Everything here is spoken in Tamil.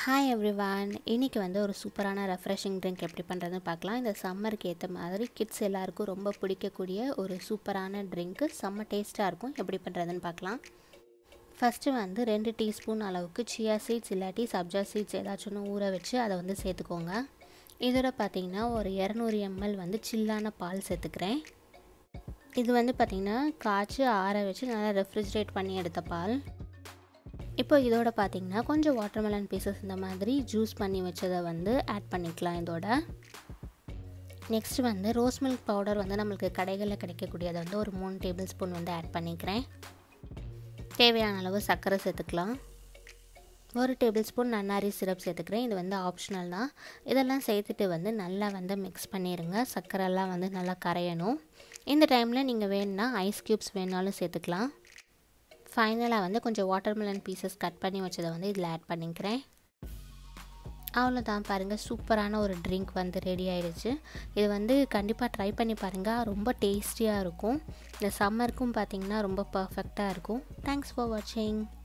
Hi everyone. இன்றைக்கி வந்து ஒரு சூப்பரான ரெஃப்ரெஷிங் ட்ரிங்க் எப்படி பண்ணுறதுன்னு பார்க்கலாம். இந்த சம்மருக்கு ஏற்ற மாதிரி கிட்ஸ் எல்லாருக்கும் ரொம்ப பிடிக்கக்கூடிய ஒரு சூப்பரான ட்ரிங்க்கு, செம்ம டேஸ்ட்டாக இருக்கும். எப்படி பண்ணுறதுன்னு பார்க்கலாம். ஃபஸ்ட்டு வந்து 2 டீஸ்பூன் அளவுக்கு சியா சீட்ஸ் இல்லாட்டி சப்ஜா சீட்ஸ் ஏதாச்சும் ஒன்று ஊற வச்சு அதை வந்து சேர்த்துக்கோங்க. இதோட பார்த்திங்கன்னா ஒரு 200 ml வந்து சில்லான பால் சேர்த்துக்கிறேன். இது வந்து பார்த்திங்கன்னா காய்ச்சி ஆற வச்சு நல்லா ரெஃப்ரிஜரேட் பண்ணி எடுத்த பால். இப்போ இதோட பார்த்திங்கன்னா கொஞ்சம் வாட்டர்மெலன் பீசஸ் இந்த மாதிரி ஜூஸ் பண்ணி வச்சதை வந்து ஆட் பண்ணிக்கலாம். இதோட நெக்ஸ்ட் வந்து ரோஸ் மில்க் பவுடர் வந்து நம்மளுக்கு கடைகளில் கிடைக்கக்கூடியதை வந்து ஒரு 3 டேபிள் ஸ்பூன் வந்து ஆட் பண்ணிக்கிறேன். தேவையான அளவு சர்க்கரை சேர்த்துக்கலாம். 1 டேபிள் ஸ்பூன் நன்னாரி சிரப் சேர்த்துக்கிறேன். இது வந்து ஆப்ஷனல் தான். இதெல்லாம் சேர்த்துட்டு வந்து நல்லா வந்து மிக்ஸ் பண்ணிடுங்க. சர்க்கரைலாம் வந்து நல்லா கரையணும். இந்த டைமில் நீங்கள் வேணும்னா ஐஸ் க்யூப்ஸ் வேணாலும் சேர்த்துக்கலாம். ஃபைனலாக வந்து கொஞ்சம் வாட்டர்மெலன் பீசஸ் கட் பண்ணி வச்சதை வந்து இதில் ஆட் பண்ணிக்கிறேன். அவ்வளோதான், பாருங்கள், சூப்பரான ஒரு ட்ரிங்க் வந்து ரெடி ஆகிடுச்சு. இது வந்து கண்டிப்பாக ட்ரை பண்ணி பாருங்கள். ரொம்ப டேஸ்டியாக இருக்கும். இந்த சம்மருக்கும் பார்த்திங்கன்னா ரொம்ப பர்ஃபெக்டாக இருக்கும். தேங்க்ஸ் ஃபார் வாட்சிங்.